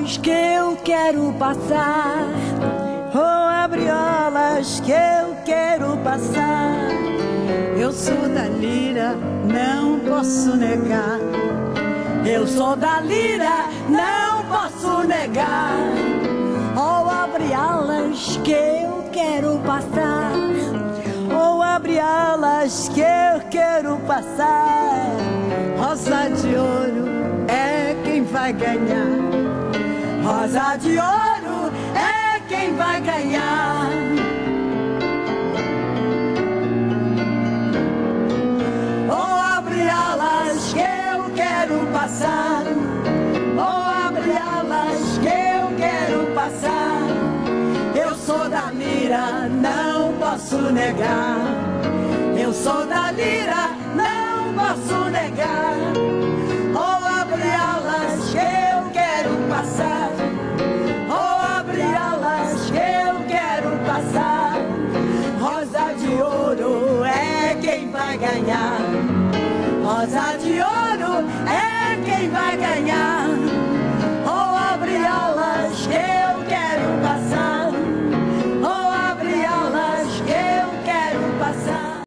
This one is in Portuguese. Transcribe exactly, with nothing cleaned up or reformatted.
alas que eu quero passar. Oh, abre alas que eu quero passar. Eu sou da lira, não posso negar. Eu sou da lira, não posso negar. Oh, abre alas que eu quero passar. Oh, abre alas que eu quero passar. Rosa de ouro é quem vai ganhar. Rosa de ouro é quem vai ganhar. Oh, abre alas que eu quero passar. Oh, abre alas que eu quero passar. Eu sou da lira, não posso negar. Eu sou da lira,